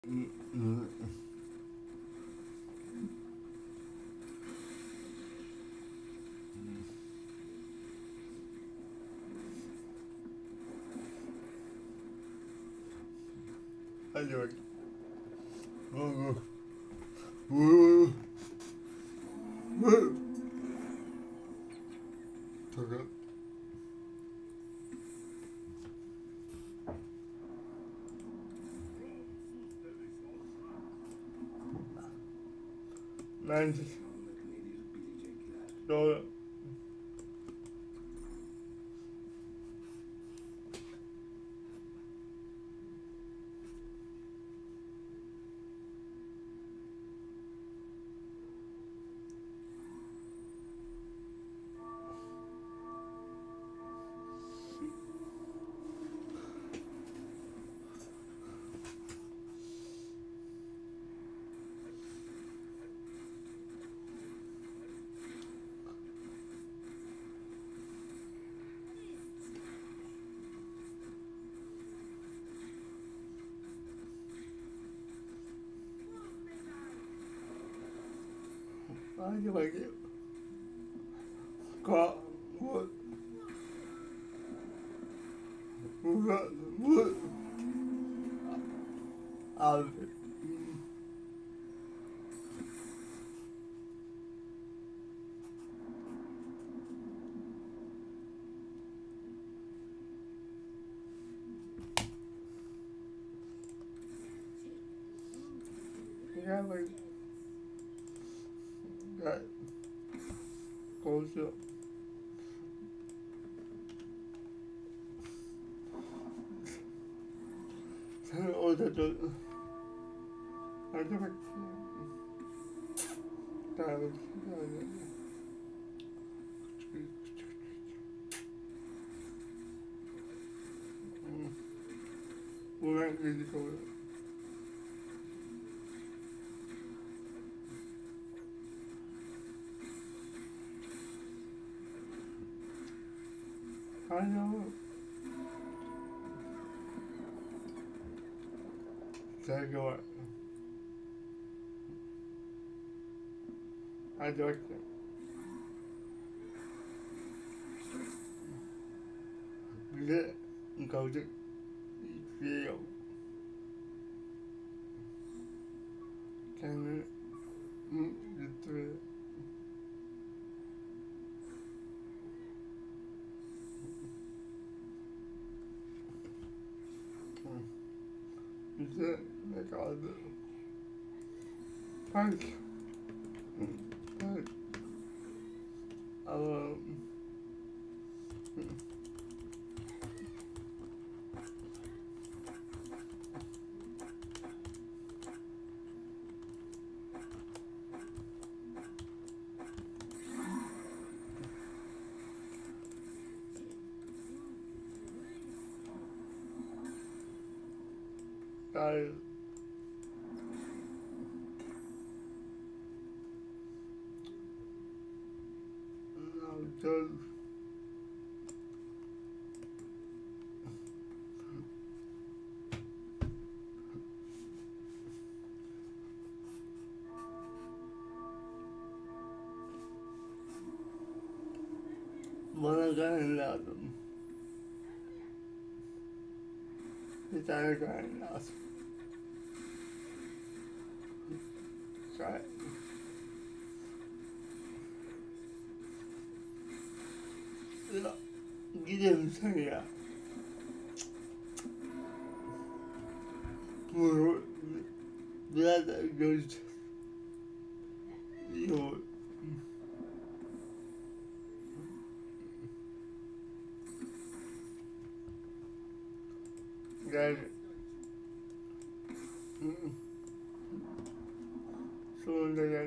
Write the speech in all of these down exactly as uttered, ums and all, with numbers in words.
Hadi bak. Go go. Tokat. Bence doğru. Hadi bakayım. Ka vur. Vur. Vur. Abi. Gel bak. Gel. Konuşuyor. Sen orada dur. Hadi bak. Daha bak. Bu ben yedik oluyor. Hadi ama. Sevgi var. Hadi bakalım. Bize kalacak hiçbir şey yok. Kendini götürüyor. Bize ne kaldı? Park. Park. Ama hayır. Ne yapacağız? Bana kan lazım. Bir tane kan lazım. Kan. Ya, gidelim sen ya. Bunu biraz daha göreceğiz. Yok. Gel. Sonunda gel.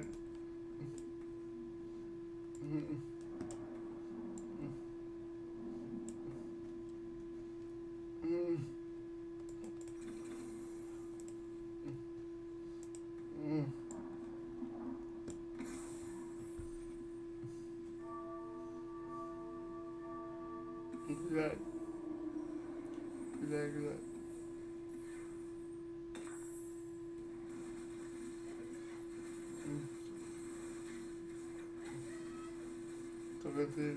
Güzel. Güzel güzel. veces.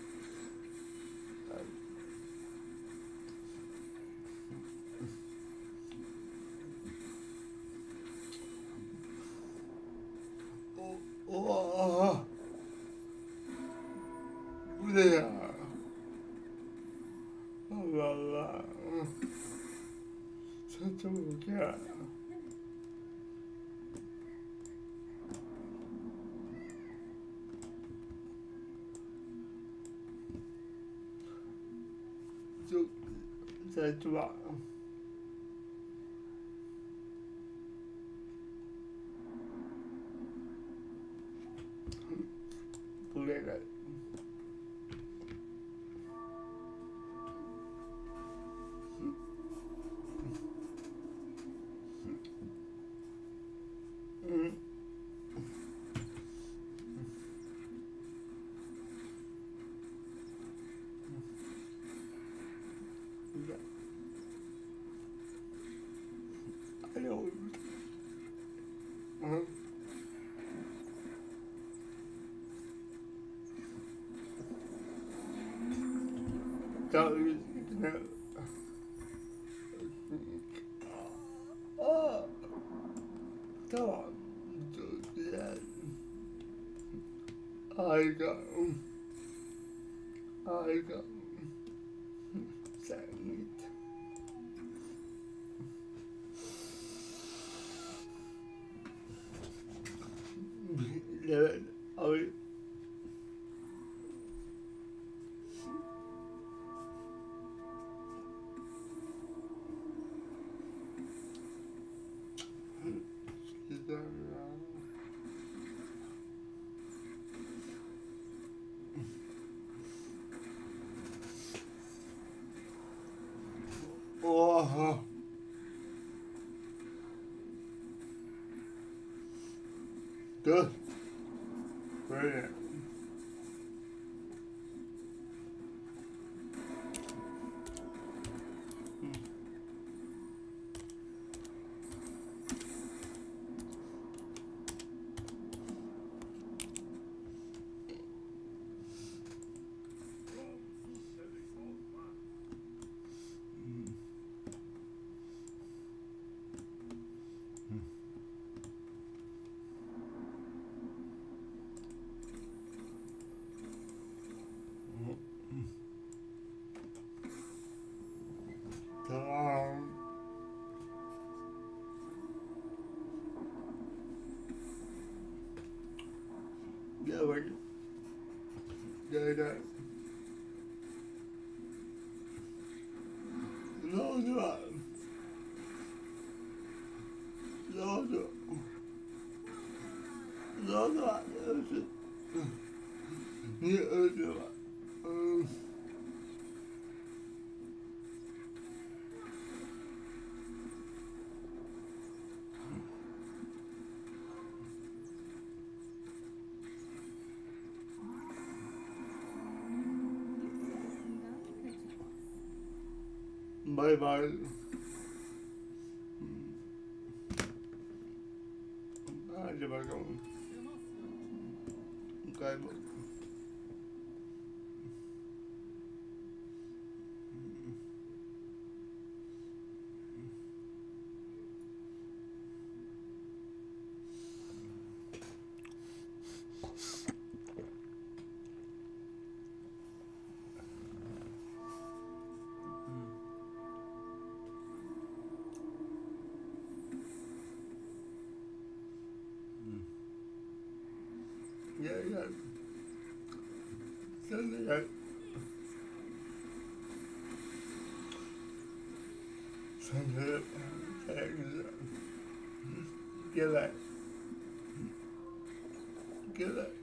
Oh, oh, buraya. Allah Allah. Sen çabuk ya. Çok saçma. Buraya gel. Hı. Güzel. Alo. Hı. Tabii. Aa, tamam. Çok güzel. Harika. Harika. Sen git. Levent abi. Güzel ya. Oha. Dur. Böyle. Tamam. Gel bakayım. Gel gel. Ne oldu lan? Ne oldu? Ne oldu lan? Öldü. Niye öldü lan? Öf. Bay bay. Hadi bakalım. Kaybol. Gel gel. Sen de gel. Sen de gel güzel. Gel lan. Gel lan.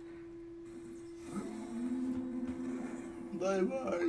Bay bay.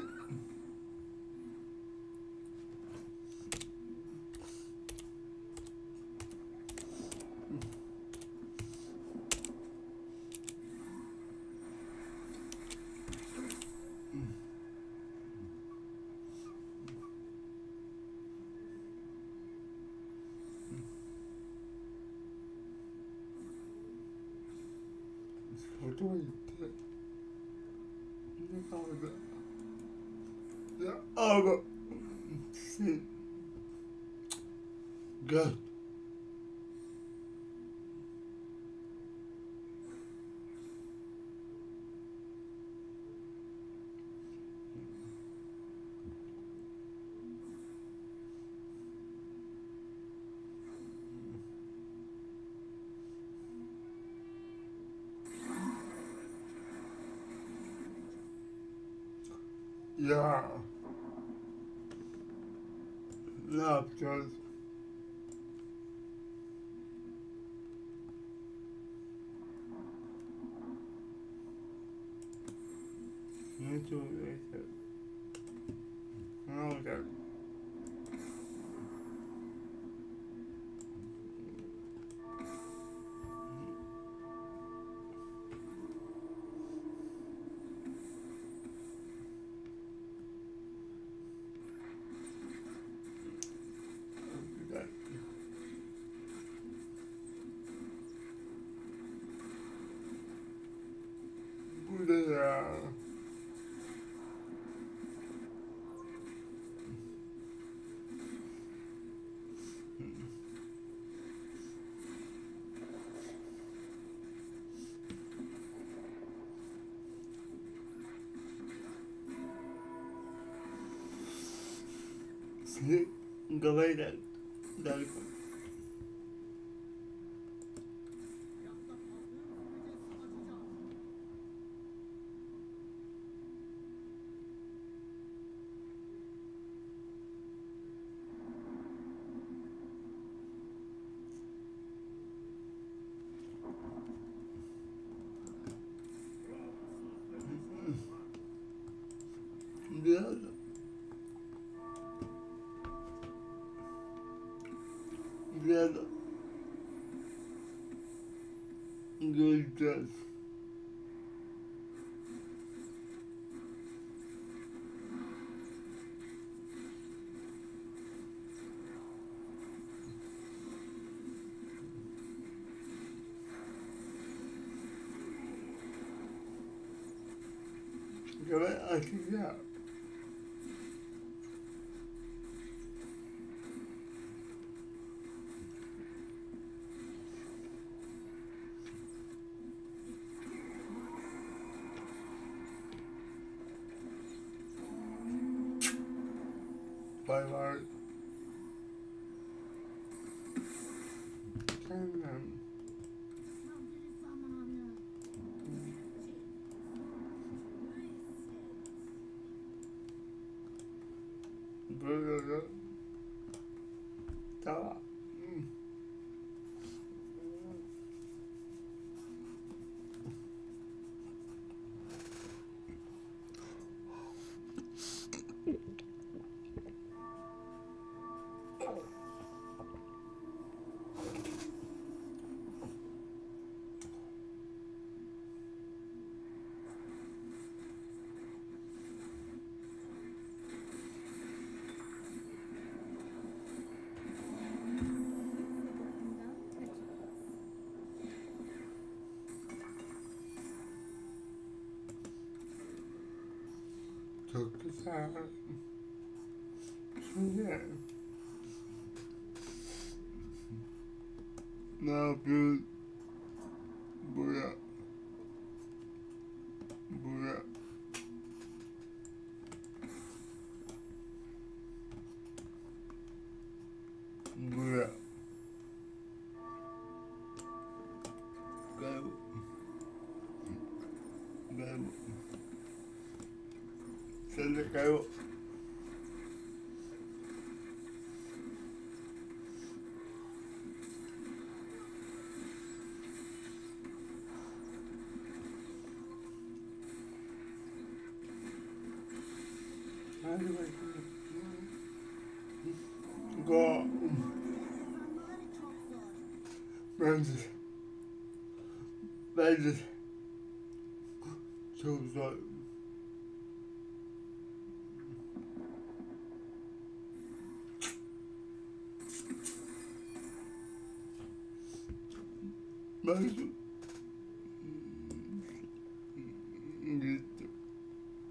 Hoşuma gitti. Ne kaldı? Ya abi. Sen. Gel. Ya. Ne yapacağız? Ne söyleyecek? Ne olacak? Güzel. Bu ne ya? Seni galayla derdim. Biraz biraz göreceğiz. Galay açacağım. Bay bay. Kendim. Böyle de tamam. Çok güzel. Şimdi ne yapıyoruz? Buraya. Buraya. Buraya. Gel. Gel. Sen de kaybol. Hadi bakayım. Go. Bence. Bence. Çok zor. Ben şu... Gittim.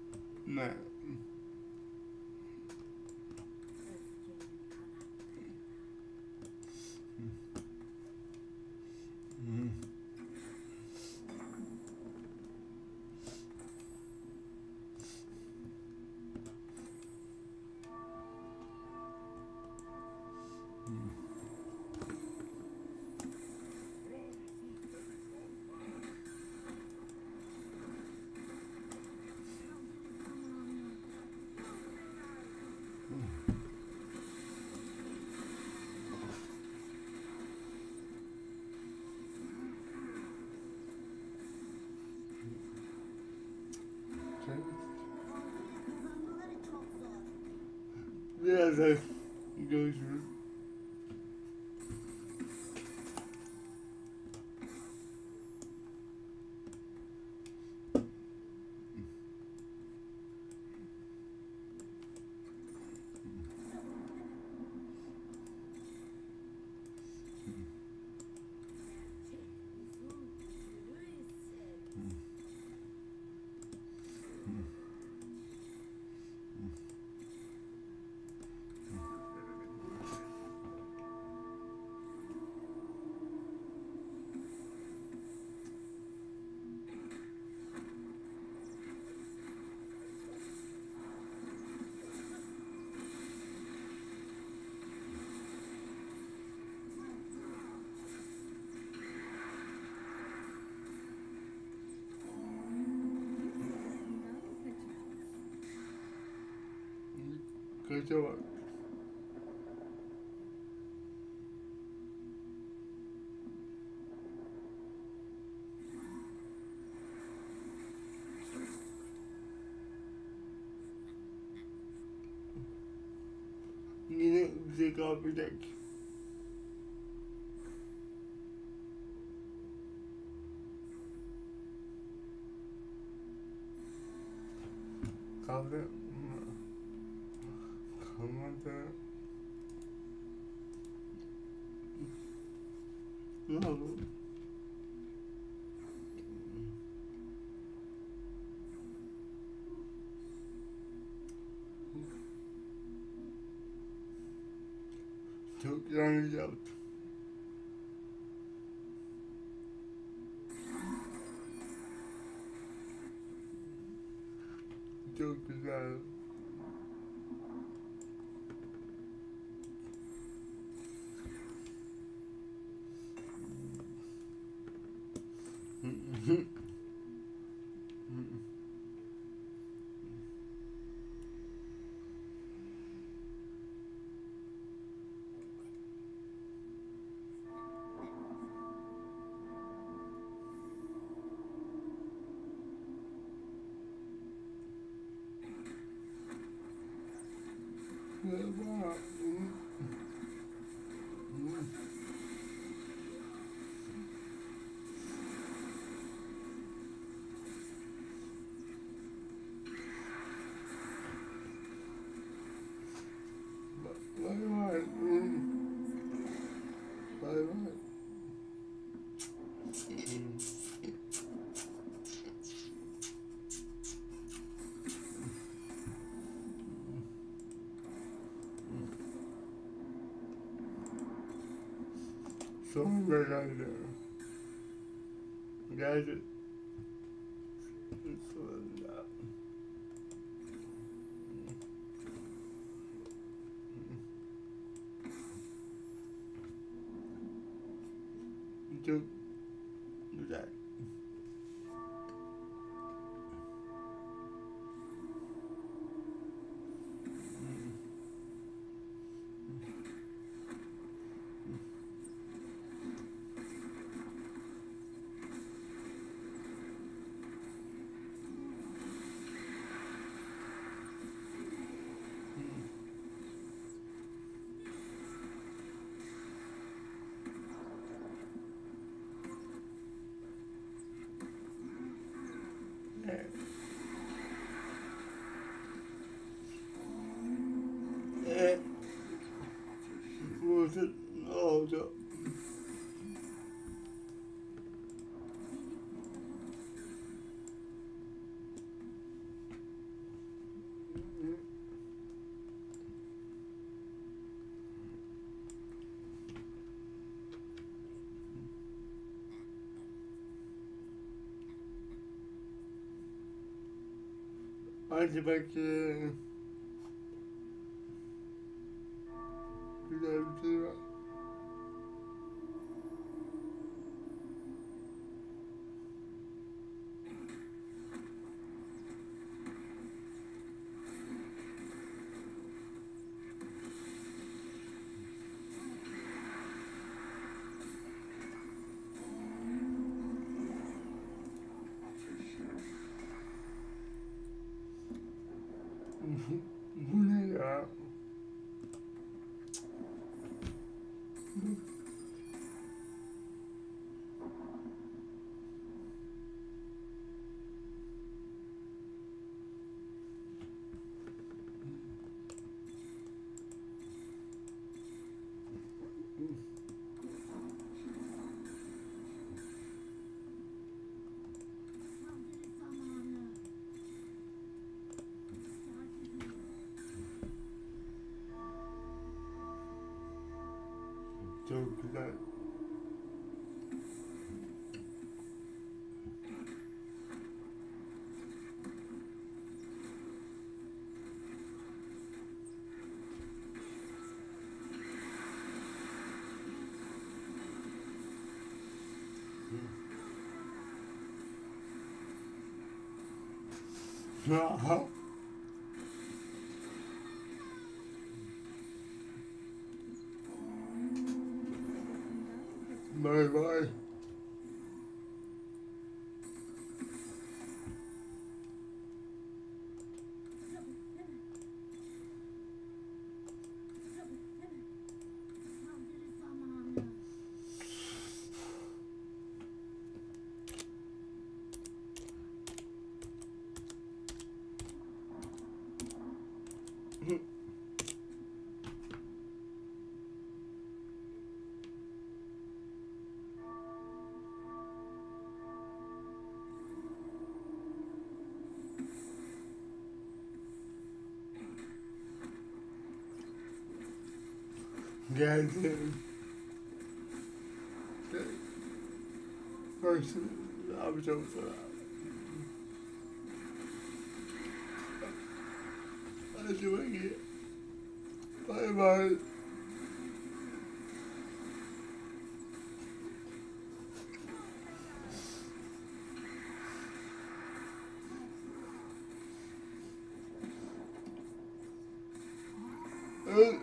Hadi görüşürüz. Kaça bak. Yine bize kalmayacak. Kahve kalmadı. Ne oldu? Çok yanlış yaptım. Çok güzel. Merhaba. Bay bay. Bay bay. Sonunda geldi. Geldi. Sonunda. Çok güzel. Evet. Evet. Burada ne oldu? Hadi bakayım. Güzel bir şey var. çok güzel. Aha. Bye bye. Geldim. Bak şimdi ne yapacağım sana? Hadi bakayım. Bay bay. Evet.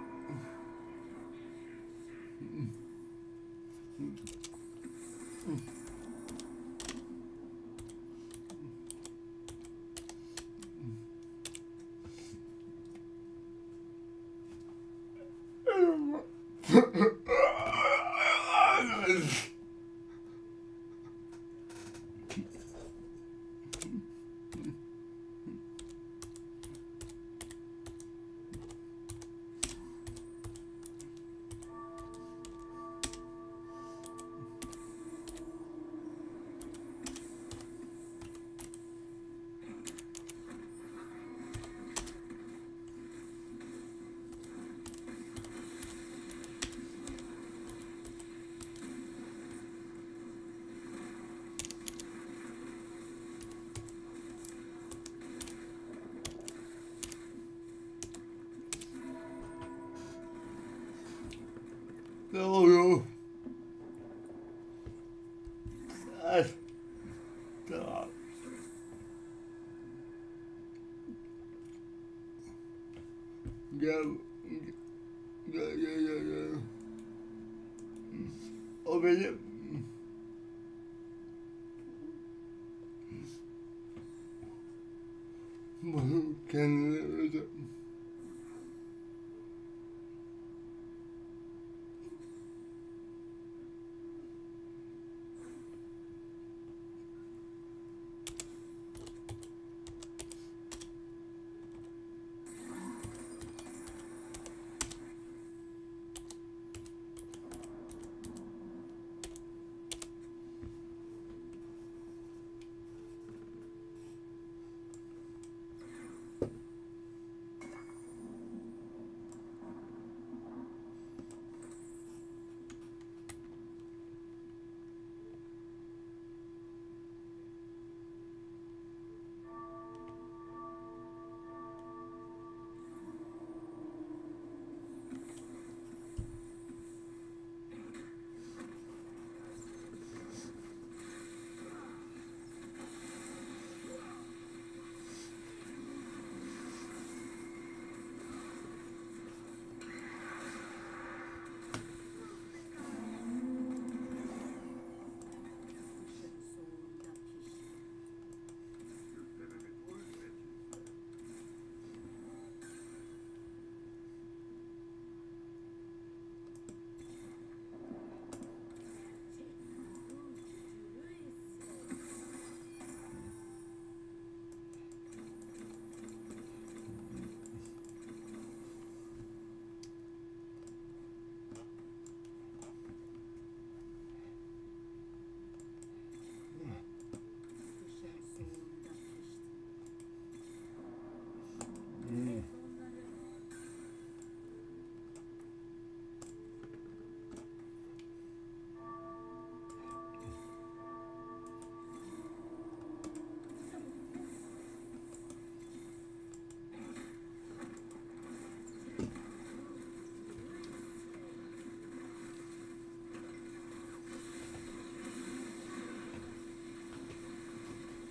Ne oluyor? Ay, tamam. Gel, gel, gel, gel, gel. O benim. Bunu kendine özel.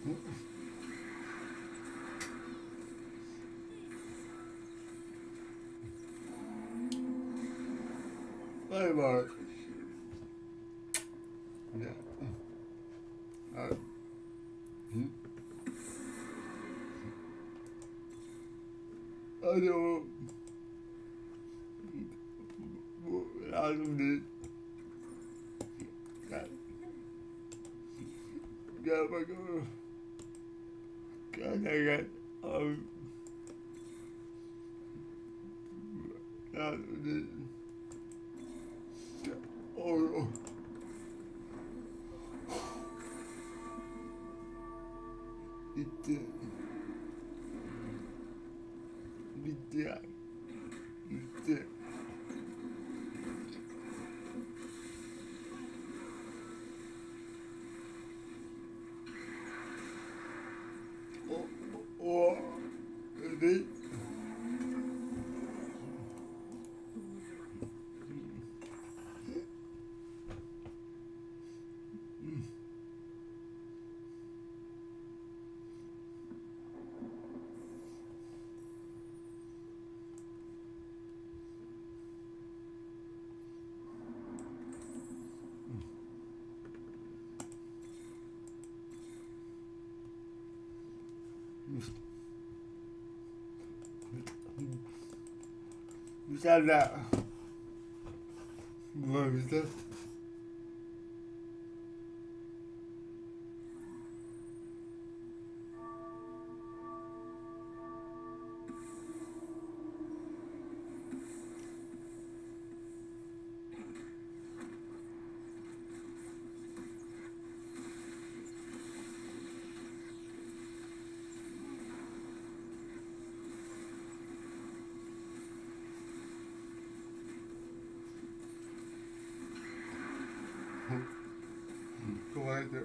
Bay bay. Ya. Hadi. Hı? Hadi oğlum. Bu lazım değil. Gel. Gel bakalım. Gel gel gel. Abi. Lazım değil. Oğlum. Bitti. Bitti yani. Bitti. O, o, değil. Güzel de. Bu güzel. Kolaydı.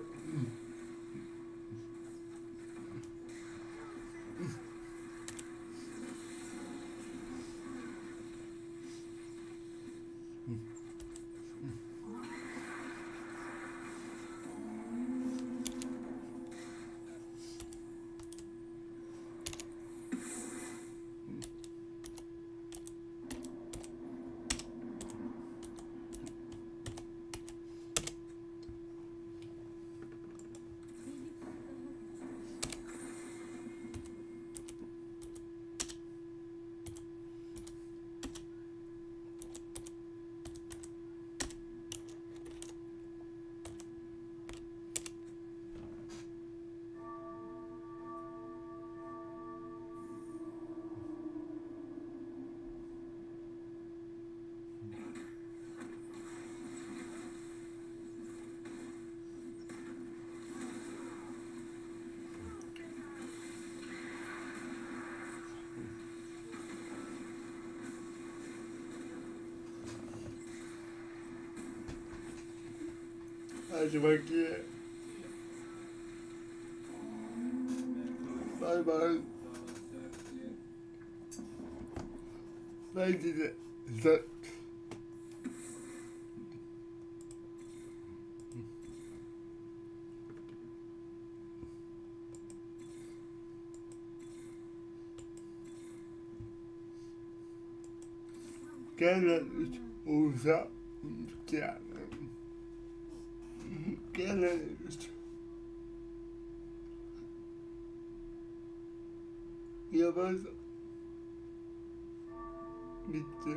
Hadi bakayım. Bay bay. Belki de sen... Gene üç olsa yani. Gene üç. Yapamaz. Bitti.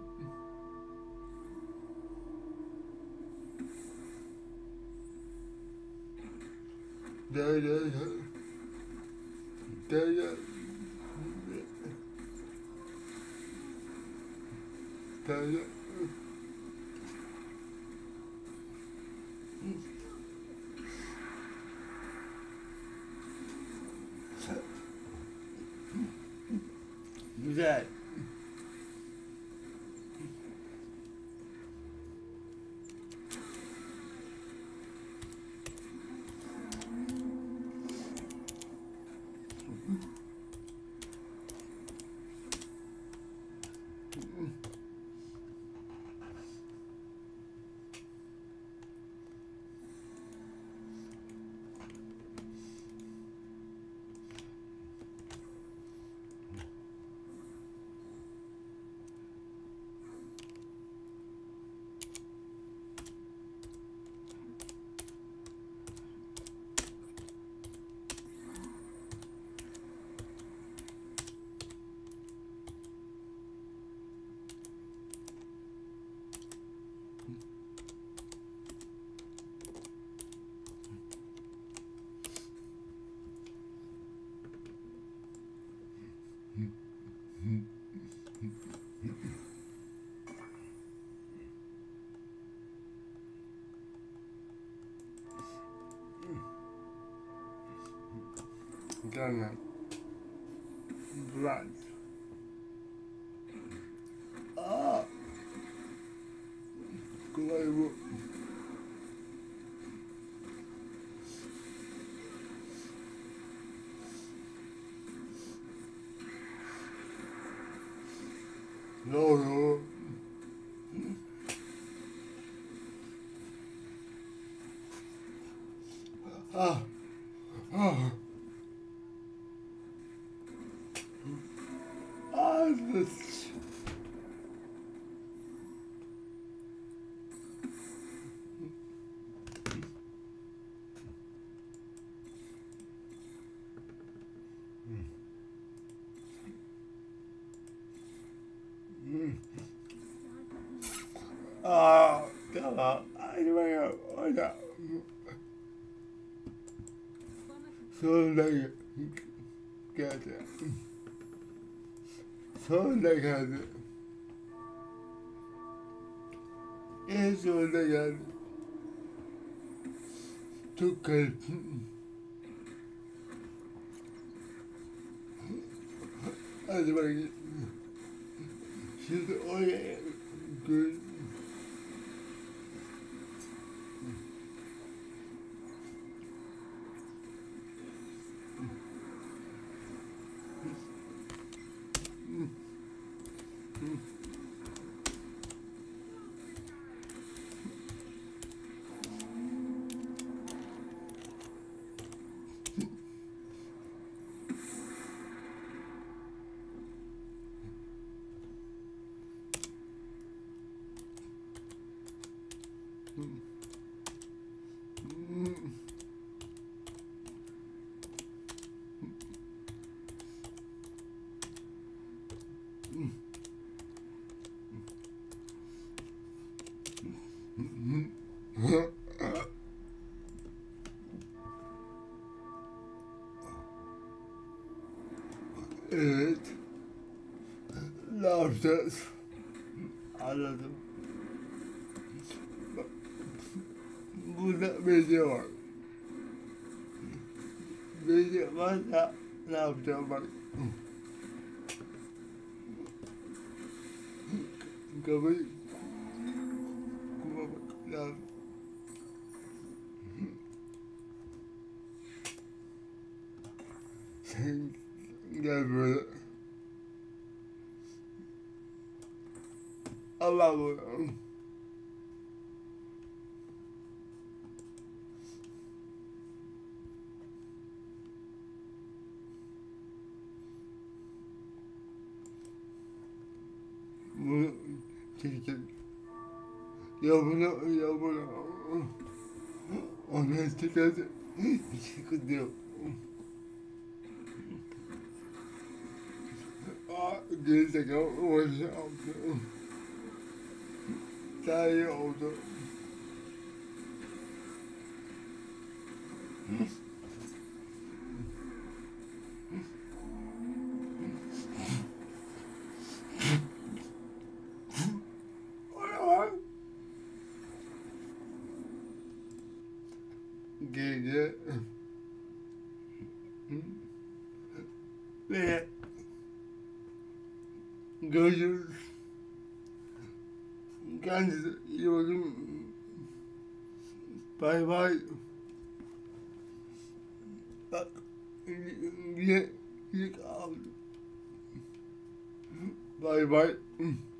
Da da da. Da da. Da da. Güzel. Canım. Bırak. Aa. Kolay bu. Ne oluyor? Ah. Ah. Ah. This. Ah, tamam. Hadi bakalım. Hadi. Sonunda geldi. Sonunda geldi. En sonunda geldi. Çok garip. Hadi bakayım. Şimdi oraya gör. Evet. Ne yapacağız? Anladım. Burada medya var. Medya varsa ne yapacağım bak. Kafayı kullanmak lazım. Sen gel böyle. Allah bu. Bunu çekecek. Ya bunu, ya bunu. Onu çekerse hiç sıkıntı yok. Aa, gerizekalı uğraşı aldı. Daha iyi oldu. Gece ve görüşürüz. Kendinize iyi bakın. Bay bay. Bak, yine, yine aldım. Bay bay.